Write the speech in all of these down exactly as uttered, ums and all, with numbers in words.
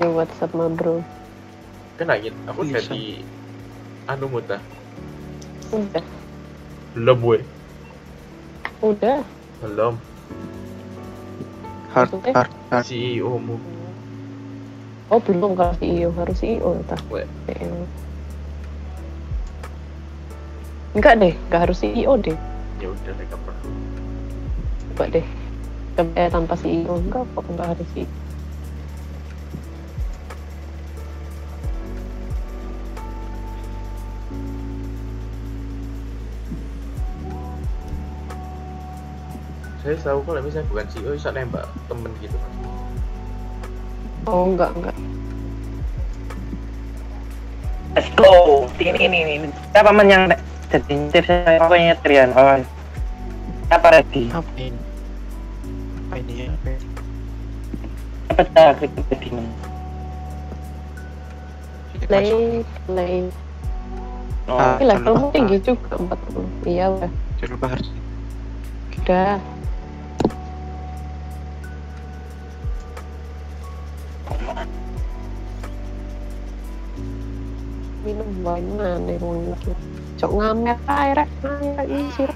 pakai WhatsApp mah bro. Kenalin, aku jadi anu muta. Udah. Belum gue. Udah. Belum. Hard, hard, hard. C E O mu. Oh belum, kalau C E O harus C E O tak? Weh. Enggak deh, enggak harus C E O deh. Ya udah mereka perlu. Coba deh. Coba eh, tanpa C E O enggak kok, enggak harus C E O. Saya tahu kalau misalnya bukan C E O bisa nembak temen gitu kan. Oh enggak, enggak. Let's go. Ini ini ini. Siapa men yang jadi tips saya pokoknya Trian. Oh. Siapa ready? Apa ini? Apa ini ya? Apa ini? Apa cara klik jadi men? Play, play. Oh. Ah, Ini levelmu jangan tinggi lupa. juga, empat puluh. Iya udah. Jangan lupa harus. Udah. Minum wine mana wong iki. Cok ngamet ae rek, ae iki sih.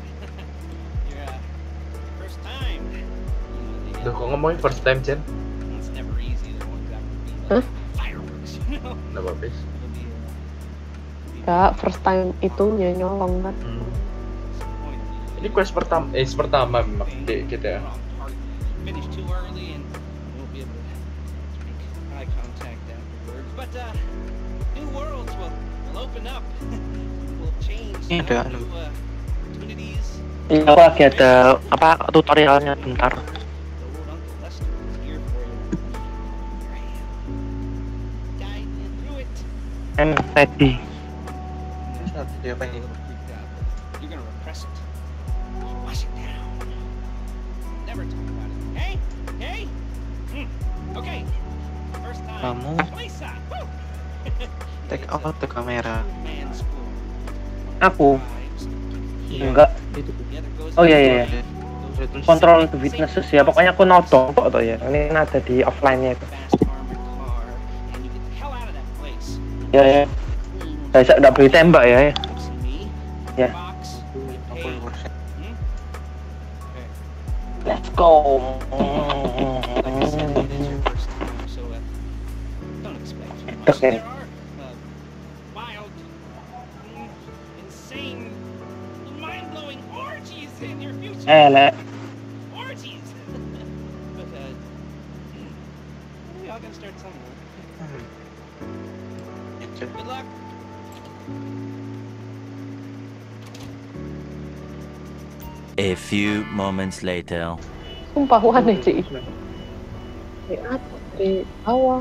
First time. Tuh kok ngomongin first time Jen? It's never easy. There won't ever be Huh? like fireworks, you know. Nggak apa-apa. It'll be, uh, Enggak, first time itunya nyolong kan. Hmm. disappointing. Ini quest pertama, eh pertama memang di kita ya. Finish too early and won't be able to make eye contact afterwards. But uh, new worlds will, will open up. Will change. Ini ada anu. new, uh, opportunities. Ini aku lagi ada apa tutorialnya bentar. The old Uncle Lester is here for you. Your hand. Guide you through it. I'm ready. Dia apa ini? You're gonna repress it. Wash it down. Never talk about it. Hey? Hey? Hmm. Okay. First time. Kamu Lisa. Woo! take out the camera. Man school. Aku Vibes. Iya. enggak. Itu. The other goes Oh iya iya. Ada- ada tulisan. Kontrol the witnesses ya. Pokoknya aku nodong kok tuh ya. Ini ada di offline-nya itu. fast armored car and you get the hell out of that place. Ya ya. Saya saya enggak boleh tembak ya. ya. Come see me. Yeah. Box. Get enam paid. puluh persen. Hmm? Okay. Let's go. Like I said, it is your first time, so uh, don't expect too much. Okay. There are uh, wild, mm, insane, mind-blowing orgies in your future. Eh, le. Orgies. But uh, we all gotta start somewhere. Hmm. Itu. Good luck. A few moments later. Sumpah aneh sih. Di atas, di bawah.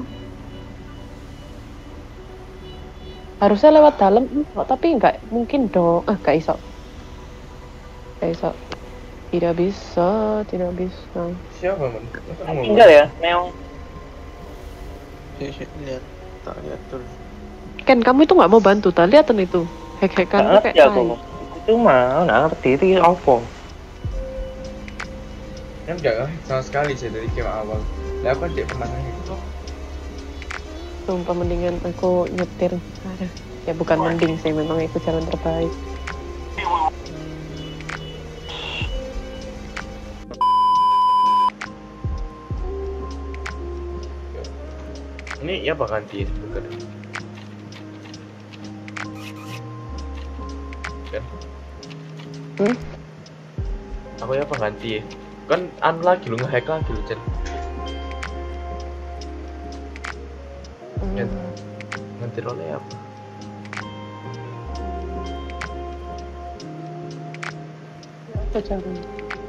Harusnya lewat dalam, enggak, tapi enggak mungkin dong. Ah, enggak iso. Enggak iso. Tidak bisa, tidak bisa. Siapa men? Tinggal ya, meong. Sih, sih, lihat. Tak lihat dulu. Ken, kamu itu nggak mau bantu, tak liatan itu. Hack-hackan Nggak kayak ngerti aku. tai. Itu mah nggak ngerti itu apa. Kan nggak ngerti sama sekali sih dari game awal. Lah aku kan di pemanahnya gitu. Sumpah mendingan aku nyetir. Aduh. Ya bukan mending sih, memang itu jalan terbaik. Ini ya apa ganti bukan? Kan? Hmm? Aku ya apa ganti? Kan anu lagi lu nge-hack lagi lu Jen. Kan? Ganti role apa? Apa caranya?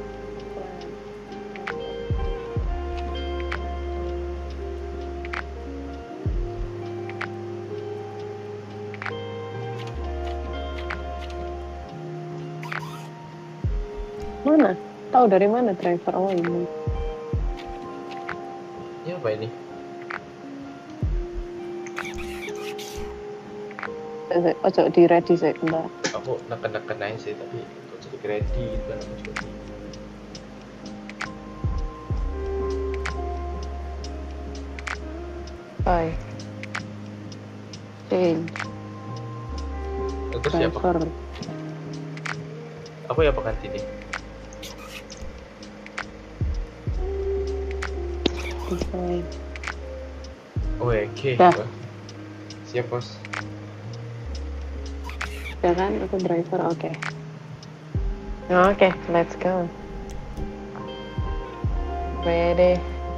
Mana? Tahu dari mana driver? Oh ini. Ini apa ini? Ojo di ready sih, bentar. Aku neken-neken aja sih tapi kok jadi ready gitu kan aku juga. Modify. Change. Terus siapa? Driver. Aku ya apa ganti nih? Design. Oh oke. Dah. Siap bos. Ya kan, aku driver, oke. Okay. Oke, okay, let's go. Ready.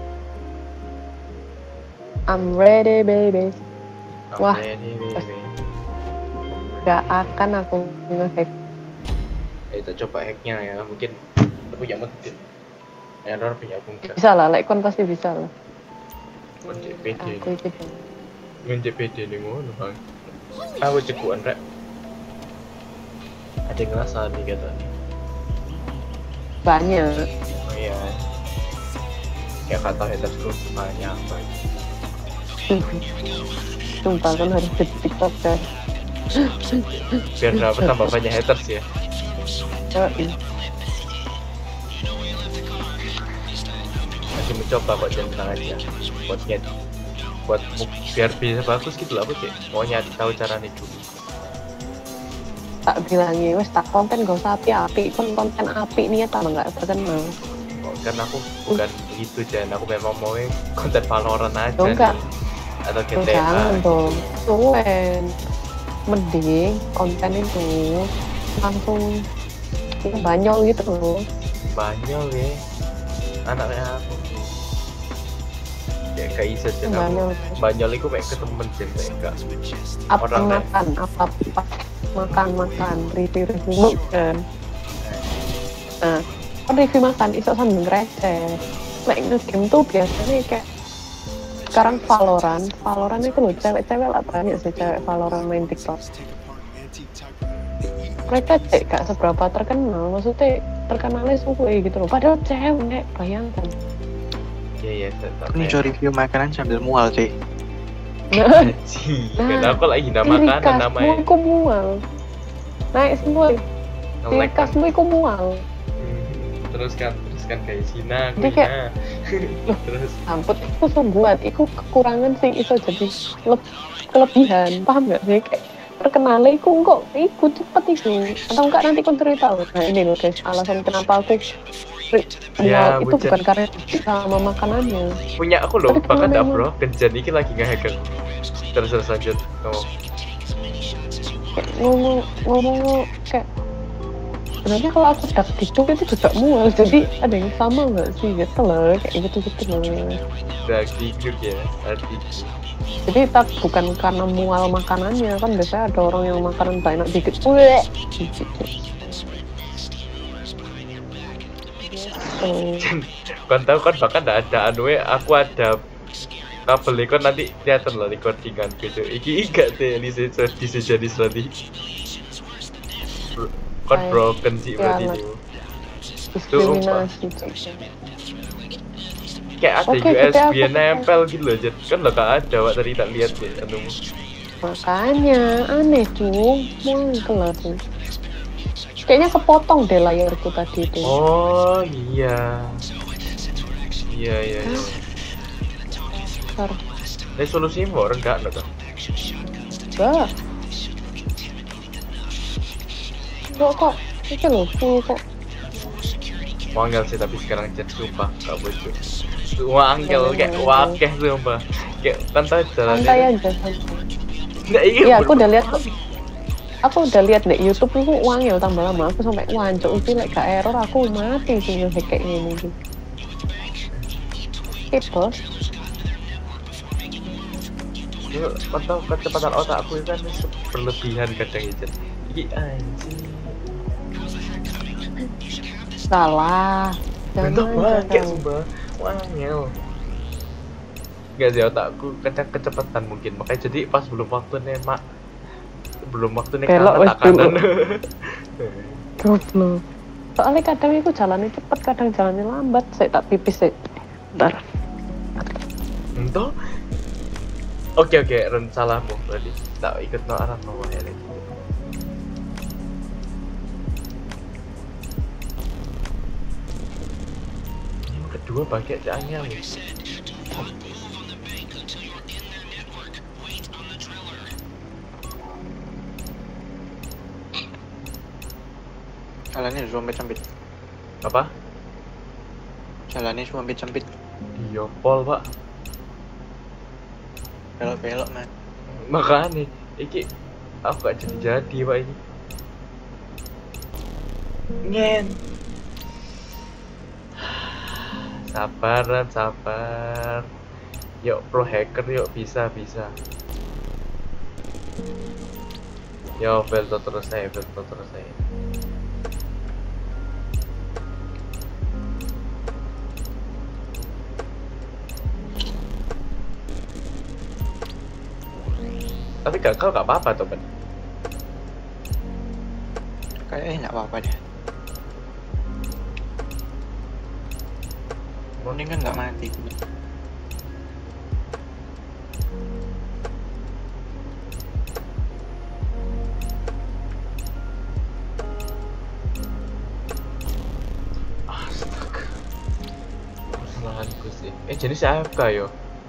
I'm ready, baby. Wah. Ready, baby. Gak akan aku nge-hack. Ya, kita coba hacknya ya, mungkin aku punya metin. Error punya aku enggak. Bisa lah, like kon pasti bisa lah. Kon J P D. Aku ikut. Ngen J P D nih ngono bang. Aku cekuan rek. Ada yang ngerasa nih katanya. Banyak. Oh iya. Kayak kata hatersku banyak banget. Sumpah kan harus jadi TikTok kan. Biar dapat tambah banyak haters ya. Yoi. Masih mencoba kok, jangan tenang aja. Buat nyet, buat biar bisa bagus gitu lah aku cek. Mau nyari tahu caranya dulu. Tak bilangi, wes tak konten gak usah api-api, kon konten api nih ya tak nggak terkenal. Oh, karena aku bukan gitu Jan, aku memang mau konten Valorant aja. Oh, enggak. Nih. Atau G Oh, T A. jangan dong, suwen. Mending konten itu langsung banyol gitu loh. Banyol ya. Anaknya aku. Ya gak bisa Jan. Banyol. Banyol itu kayak ketemu Jan kayak enggak. Apa Orang makan, apa apa makan makan, review review kan. Nah, kan review makan iso sambil ngereceh. Like nge-game tuh biasanya kayak sekarang Valorant, Valorant itu loh cewek-cewek lah banyak sih cewek Valorant main TikTok. Mereka cek gak seberapa terkenal, maksudnya terkenalnya suwe gitu loh. Padahal cewek, bayangkan. Iya iya. Ini coba review makanan sambil mual sih. Nah, Sih, Nah, kan aku lagi nama makanan namanya. Aku mual. Naik semua, Nge-lag kan. kasmu iku mual. Hmm, terus kan terus kan kayak Sina Jadi kayak- Kuina. Terus Ampun, itu buat, itu kekurangan sih, itu jadi le- kelebihan, paham gak sih? Kayak terkenalnya itu kok, itu cepet itu. Atau enggak nanti kon cerita loh. Nah ini loh guys, alasan kenapa aku Ya, mual itu bukan. bukan karena sama makanannya. punya aku loh, Tapi bahkan kalau dah memang- bro, Kenjan ini lagi nge-hack aku. Terus terus lanjut. Oh. Kayak ngomong ngomong kayak sebenarnya kalau aku dak gitu itu juga mual, jadi ada yang sama nggak sih gitu loh, kayak gitu gitu loh. Daging ya, arti. Jadi tak bukan karena mual makanannya, kan biasanya ada orang yang makanan banyak dikit, weh, gitu. Oh, Kan tahu kan bahkan nggak ada anu aku ada kabel kan nanti kelihatan lah recordingan gitu. Iki enggak deh, ini bisa jadi nanti. Kan Ay, broken sih berarti sialan. itu. diskriminasi. Kayak ada Oke, U S kita B apa- nempel gitu loh, Jet. Kan lo gak ada, wak tadi tak lihat deh anu. Makanya aneh tuh, mau kelar tuh. Kayaknya kepotong deh layarku tadi itu. Oh iya. Iya iya. iya. Bentar. Resolusi mau enggak enggak. Enggak. Kok kok, itu loh, full kok. Wangel sih tapi sekarang Jet sumpah gak bocor. Wangel kayak wakeh sumpah. Kayak kan tahu jalannya. Santai aja, santai. Nggak, Iya, aku udah lihat kok. Aku udah lihat di YouTube itu wangel tambah lama. Aku sampai wancuk itu like gak error, aku mati sih nge-hack kayak gini gitu. Skip bos. Itu kan tahu kecepatan otak aku itu kan berlebihan kadang itu. Iki anjing. Salah. Bentuk Jangan banget jangan. sumpah. Wangel. Gak sih otakku kadang kecepatan mungkin makanya jadi pas belum waktunya mak belum waktunya Belok kanan wes tak kanan. Goblok. Soalnya kadang itu jalannya cepet, kadang jalannya lambat. Saya tak pipis sih. Bentar. Entah. Oke oke, Ren salahmu berarti. Tak ikut no arah bawah ya. Ren. Yang kedua pakai cahaya. Jalannya sempit-sempit. Apa? Jalannya sempit-sempit. Iya, pol, Pak. Belok-belok, man. Makanya, iki aku gak jadi-jadi, Pak, ini. Ngen. Sabaran, sabar. Yuk, pro hacker, yuk, bisa, bisa. Yo, Velto terus saya, Velto terus saya. Tapi gagal gak apa-apa tuh, Ben. Kayaknya nggak apa-apa deh. Ini kan nggak mati. Astaga. Kesalahanku sih. Eh, jadi si A F K yo.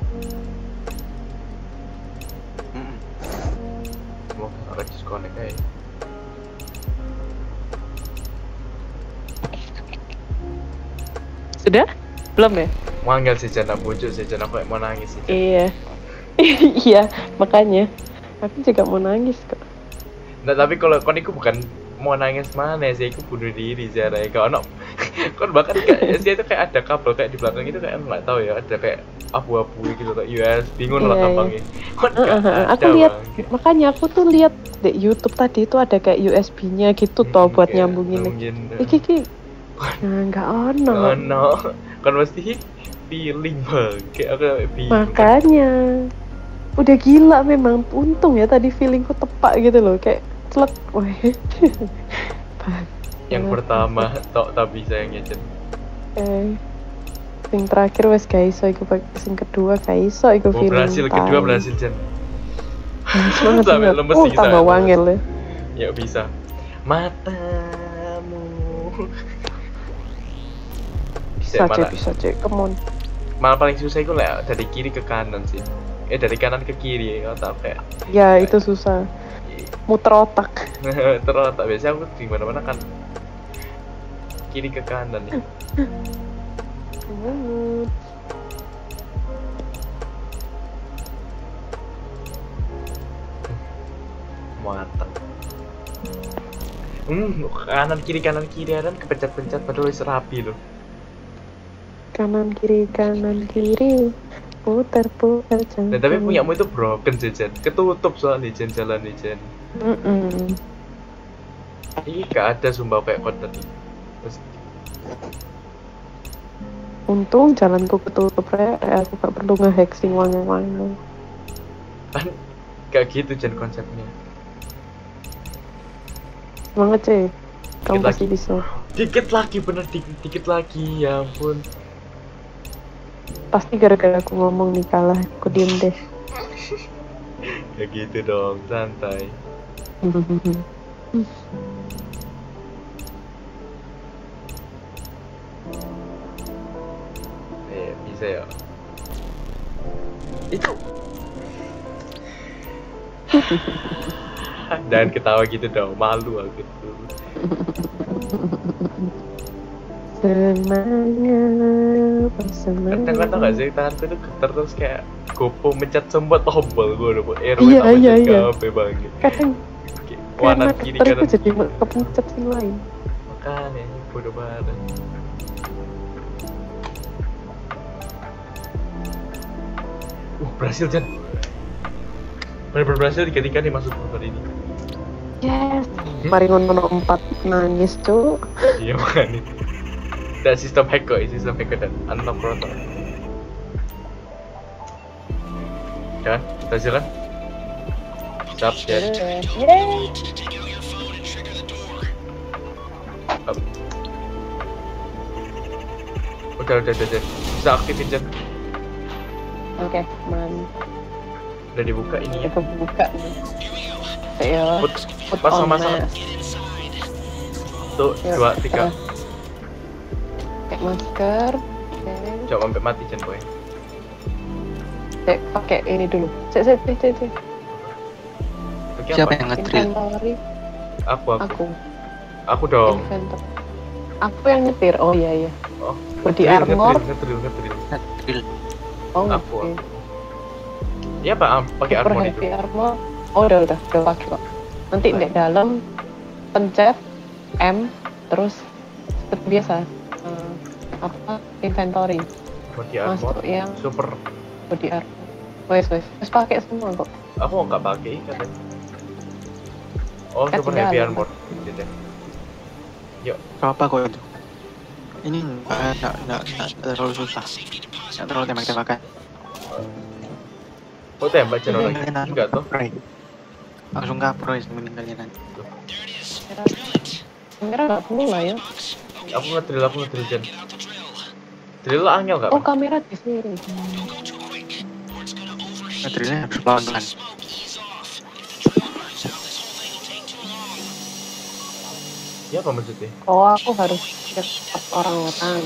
Mm-mm. Mau orang disconnect aja. Sudah? Belum ya? Manggal sih jana bujuk sih jana kayak mau nangis sih. Iya. Iya, makanya. Aku juga mau nangis kok. Nah, tapi kalau kon iku bukan mau nangis mana sih, aku bunuh diri Zara. Kalau no, kon bahkan kayak sih itu kayak ada kabel kayak di belakang itu kayak nggak tahu ya, ada kayak abu-abu gitu kayak U S B, bingung lah Iya, gampangnya. Kon Uh, nggak uh, uh. Aku ada, lihat, Bang. makanya aku tuh lihat di YouTube tadi itu ada kayak U S B-nya gitu toh buat Kayak nyambungin. nyambungin. Iki ki, nah nggak ono. Oh no, kan pasti feeling bang, kayak aku bingung. Makanya, udah gila memang. Untung ya tadi feelingku tepak gitu loh, kayak celek. Wah. Yang pertama tok tak bisa yang ngecet. Eh, sing terakhir wes guys, so iku pak- sing kedua guys, so iku Oh, feeling. berhasil, kedua tai. berhasil Jen. Semangat, Sampai semangat. lemes Oh, sih, tambah saya. wangel ya. Ya bisa. Matamu. Bisa Malah- cek, bisa cek, come on. Malah paling susah itu lah dari kiri ke kanan sih. Eh dari kanan ke kiri ya tak kayak. Ya itu susah, muter otak. Terus tak biasa aku di mana-mana kan kiri ke kanan nih. Banget. Mata. Hmm, kanan kiri kanan kiri dan kepencet-pencet padahal wis rapi loh. Kanan kiri kanan kiri, putar putar Nah, tapi punyamu itu broken sih Jen. Ketutup soalnya Jen jalan nih Jen. Mm-mm. Ini gak ada sumpah kayak kode tadi. Terus Untung jalanku ketutup re, aku gak perlu ngehack sing wangi-wangi. kan gak gitu Jen konsepnya. Semangat cek, kamu Dikit pasti lagi. bisa. Dikit lagi bener dikit, dikit lagi ya ampun. Pasti gara-gara aku ngomong nih kalah, aku diem deh. Ya gitu dong, santai. Eh, bisa ya. Itu. Jangan ketawa gitu dong, malu aku. Semangat, semangat. Kadang-kadang gak sih tanganku tuh getar terus kayak gopo mencet sempat tombol gue udah R W Iya, tak iya, mencet iya. gape banget. Kadang Kanan karena kiri keterku kanan jadi kiri. kepencet sing lain. Makanya bodoh banget. Uh, berhasil Jan. Bener-bener berhasil tiga-tiga nih masuk motor ini. Yes. Mari ngono empat nangis tuh. Iya makanya. Dan sistem hack kok, sistem hack dan unlock proto. Kan, berhasil kan? Siap, Jan. Up. Udah, udah, udah, Jan. Bisa aktifin Jan. Oke, man. Udah dibuka ini ya. Kita buka nih. Ayo. Put, Put pasang on pasang. mask. Tuh, Yuk, dua, tiga. uh, Pakai masker. Oke. Coba sampai mati Jan boy. Cek pakai ini dulu. Cek, cek, cek, cek, cek. Oke, Siapa apa? yang nge-drill? Inventory. Aku, aku. Aku. Aku dong. Inventory. Aku yang nyetir. Oh iya iya. Oh, Body ngetril, armor. ngetril, ngetril, ngetril. Ngetril. Oh Aku. oke. Iya Pak, am- pakai Super armor heavy itu. armor. Oh udah udah udah pakai kok. Nanti di dalam pencet M terus seperti biasa eh, apa inventory Body armor, masuk yang super. body armor. Wes wes terus pakai semua kok. Aku nggak pakai katanya. Oh, Kan super di heavy dalam. armor. Gitu. Yuk, Apa kok itu? Ini nggak nggak nggak nggak terlalu susah. Nggak terlalu tembak-tembakan. kok tembak channel lagi? Kalian langsung Enggak tuh. kapro ya. Langsung kapro ya mending kalian nanti. Kamera nggak perlu lah ya. Aku ngetril, aku ngetril Jen. Drill angel nggak? Oh Pak? kamera di sini. Ngedrillnya harus pelan-pelan. Ya apa maksudnya? Oh aku harus cek orang-orang.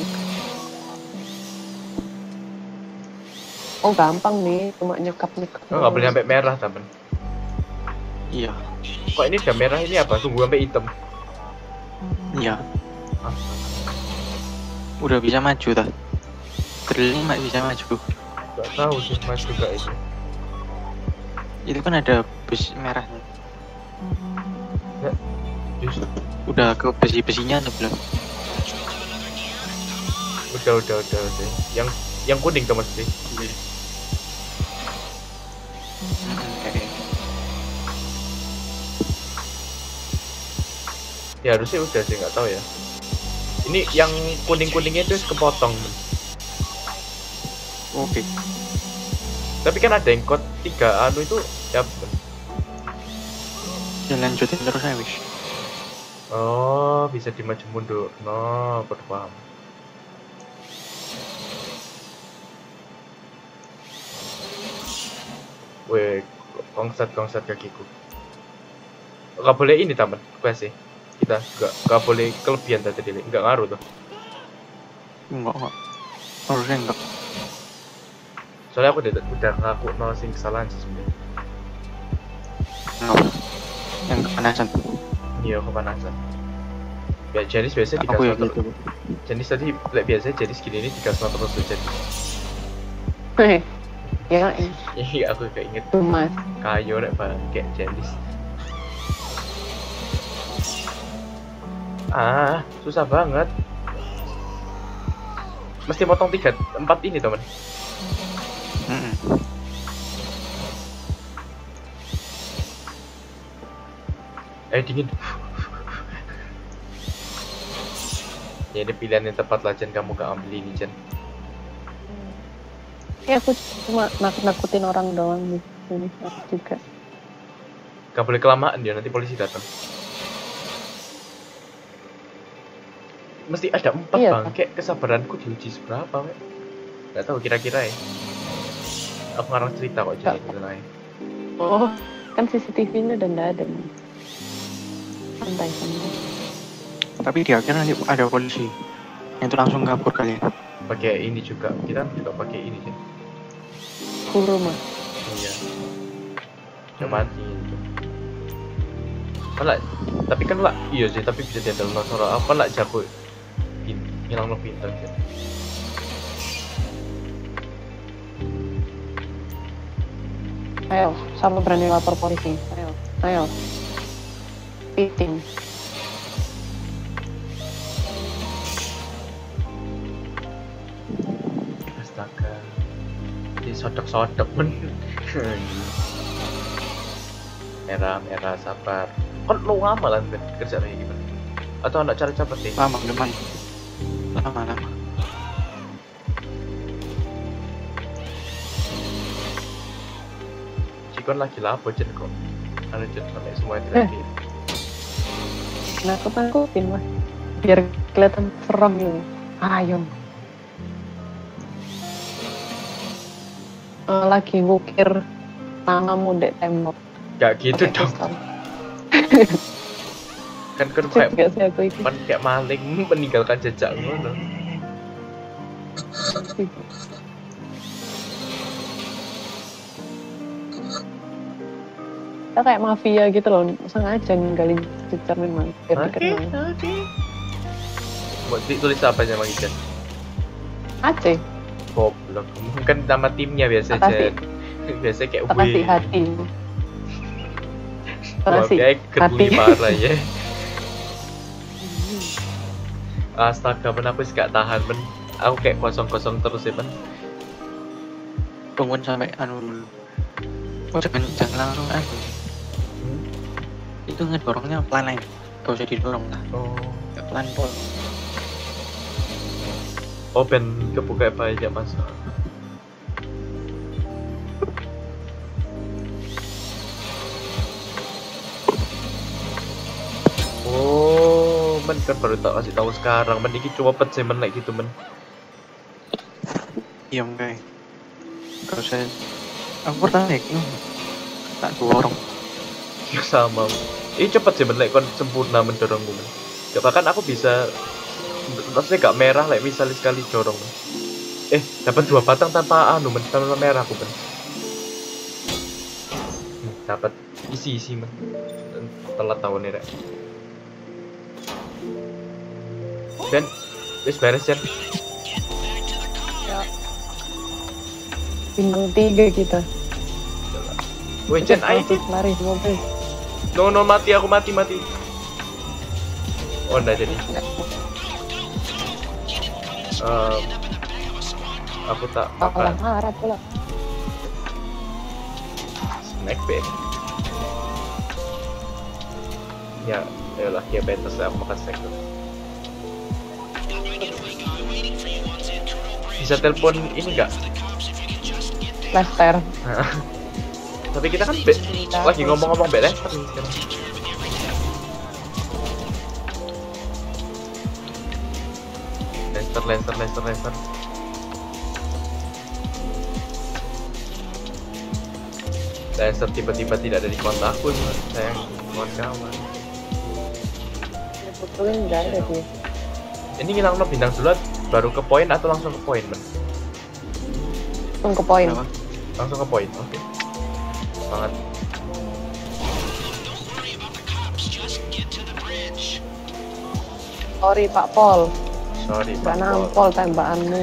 Oh gampang nih, cuma nyekap-nyekap. Oh, nggak boleh sampai merah temen. Iya, Kok ini udah merah, ini apa? Tunggu sampai hitam. iya. Ah, Udah bisa maju dah. Drillnya mak bisa maju. nggak tahu sih mas juga ini. Itu kan ada besi merahnya. Just, Udah ke besi-besinya atau belum? udah udah udah udah. Yang yang kuning tuh mas. Oke. Ya harusnya udah sih, nggak tahu ya. Ini yang kuning kuningnya itu kepotong. Oke. Tapi kan ada yang code tiga anu itu ya. Ya lanjutin terus ya wis. Oh, bisa dimaju mundur. No, baru paham. Weh, kongsat kongsat kakiku. Gak boleh ini taman, quest sih. Kita gak, gak boleh kelebihan tadi dili, nggak ngaruh tuh. Enggak, enggak. Harusnya enggak. Soalnya aku udah udah ngaku no sing kesalahan sih sebenarnya. Enggak. Yang kepanasan. Iya, kepanasan. Ya jenis biasa Aku dikasih ya terus. gitu. Jenis tadi like, biasa jenis gini ini dikasih terus tuh jadi. Heh, ya Iya, aku kayak inget itu mas. kayu rek bang kayak jenis. Ah, susah banget. Mesti potong tiga, empat ini teman. Mm-mm. Eh dingin. Ya ini pilihan yang tepat lah Jen, kamu gak ambil ini Jen. Ya aku cuma nakut-nakutin orang doang di sini juga. Gak boleh kelamaan dia, nanti polisi datang. Mesti ada empat Iya, bang, kayak kesabaranku diuji seberapa wek. Gak tahu kira-kira ya. Aku ngarang cerita kok jadi Gak. itu lain. Oh kan C C T V-nya udah nggak ada nih. Santai santai. Tapi di akhir nanti ada polisi. Yang itu langsung kabur kalian. Pakai ini juga, kita juga pakai ini Jen. Kuruma. Iya. Coba mati itu. Kan lah, tapi kan lah, iya sih, tapi bisa diandal suara apa lah jago. Pin, hilang lo pintar sih. Ayo, sama berani lapor polisi. Ayo, ayo. Piting. Astaga. Disodok-sodok men. Merah, merah, sabar. Kan lo lama lah Ben, kerja kayak gimana? Atau anak cara cepet nih? Lama, lama. Lama, lama. Cikon lagi lapo Jen kok. Anu Jen sampai semua itu lagi. Nakut-nakutin mas. Biar kelihatan serem gitu. Ayo. Eh, lagi ngukir tanganmu dek tembok. Gak gitu Pakai dong. pistol. Kan kan Cek kayak gak sih aku itu? kan kayak maling meninggalkan jejak ngono. Kita kayak mafia gitu loh, sengaja ninggalin jejak memang biar Oke, dikenal. oke. Mau ditulis apa aja Mang Ijan? Aceh. Goblok. Mungkin nama timnya biasa Makasih. aja. Biasa kayak Makasih W. hati. Wah, Makasih kayak hati. geli parah ya. Astaga, men aku gak tahan men. Aku kayak kosong-kosong terus ya men. Tungguin sampai anu dulu. Oh, jangan jangan langsung anu. Itu ngedorongnya pelan aja. Gak usah didorong lah. Oh, Gak pelan pol. oh ben kebuka apa aja mas. Oh, men kan baru tak kasih tahu sekarang. Men ini cuma pet men like gitu men. Iya enggak. Gak usah. Aku pernah naik. No. Tak dorong. Ya sama. Ini cepet sih men like kon sempurna mendorongmu men. Ya bahkan aku bisa maksudnya gak merah like misalnya sekali dorong men. Eh dapat dua batang tanpa anu men, tanpa merah aku men. Hmm, dapat isi isi men. Telat tahun ini rek. Ben, wis beres Jan. Bintang tiga kita. Woi Jan, ayo Jan. Lari di mobil. No no mati aku mati mati. Oh enggak jadi. Um, aku tak Orang apa Arab pula. snack bed. Ya, ayolah diabetes aku makan snack dulu. Bisa telepon ini enggak? Lester. Tapi kita kan be- lagi ngomong-ngomong be Lester nih sekarang. Lester, Lester, Lester, Lester. Lester tiba-tiba tidak ada di kontakku, sayang kawan-kawan. Betulnya enggak ada dia. Ini ngilang no bintang dulu baru ke poin atau langsung ke poin men? Langsung ke poin. Kenapa? Langsung ke poin, oke. Banget. Sorry Pak Pol, Sorry, gak Pak Pol. nampol tembakanmu.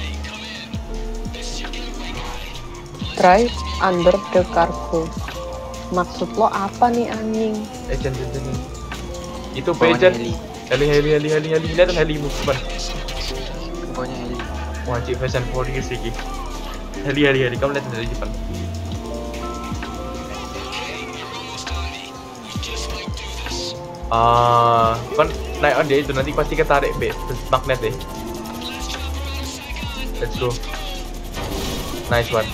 Drive under the cargo. Maksud lo apa nih anjing? Eh, Jan, Jan, Jan. Itu Bawahnya Bejan. heli. Heli, heli, heli, heli, heli. Lihat helimu, teman. Bawahnya heli. Wajib Fast and Furious sih. Heli, heli, heli. Kamu lihat dari depan. Ah, kan naik on dia itu nanti pasti ketarik be magnet deh. Let's go. Nice one.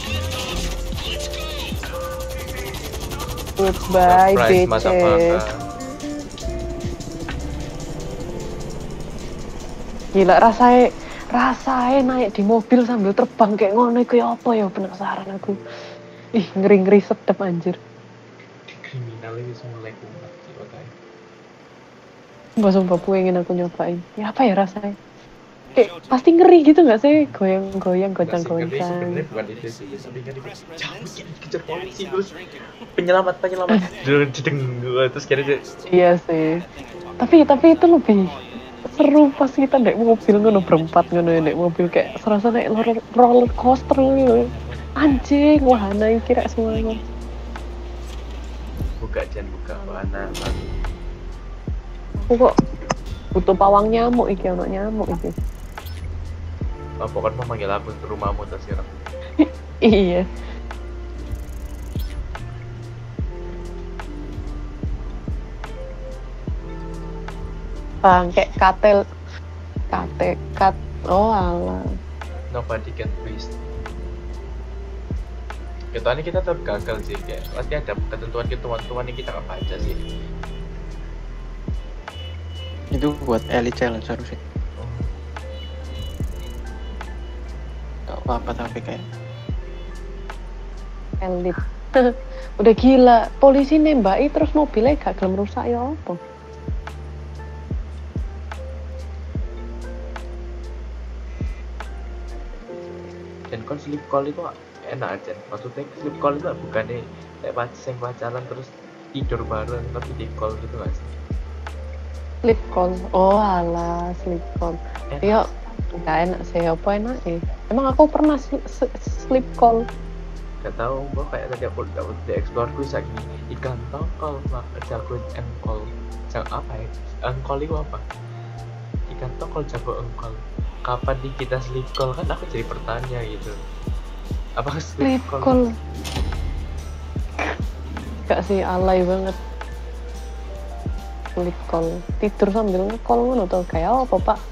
Goodbye, Surprise, bitches. motherfucker. Gila rasanya, rasanya naik di mobil sambil terbang kayak ngono iku ya apa ya, penasaran aku. Ih, ngeri-ngeri sedep anjir. Kriminal ini semua like umat sih makanya. Mbak sumpah pengen aku nyobain. Ya apa ya rasanya? Kayak pasti ngeri gitu gak sih? Goyang-goyang, Enggak sih, ngeri goncang-goncang. sebenarnya bukan itu sih, tapi kan jauh dikejar polisi terus penyelamat penyelamat jedeng terus kira Iya sih. Tapi tapi itu lebih seru pas kita naik mobil ngono berempat ngono naik mobil kayak serasa naik roller, roller coaster ngono. Anjing, wahana kira semuanya. buka jan buka mana Aku kok butuh pawang nyamuk iki, ono nyamuk iki. oh, pokoknya mau manggil aku ke rumahmu terus sekarang. Iya. Bang, kayak katel kate kat oh alah. Nobody can twist. Ketuanya kita tetap gagal sih, kayak pasti ada ketentuan-ketentuan yang kita nggak baca sih. Itu buat elite challenge harusnya. Oh. Gak apa-apa tapi kayak Elit. Udah gila, polisi nembaki terus mobilnya gak gelem rusak ya apa? Dan kon sleep call itu enak aja. Maksudnya sleep call itu bukannya kayak pacar yang pacaran terus tidur bareng tapi di call gitu nggak sih? Sleep call. Oh alah, sleep call. Enak. Iya, nggak enak sih. Apa enak ya? Emang aku pernah sl- s- sleep call. Gak tahu, gua kayak tadi aku dapat di explore gue lagi ikan tongkol, mak jago engkol, jago apa ya? Engkol itu apa? Ikan tongkol jago engkol. Kapan nih kita sleep call kan? Aku jadi bertanya gitu. Apa sleep, Sleep call. Gak sih, alay banget. Sleep call. Tidur sambil nge-call ngono tau kayak apa, Pak?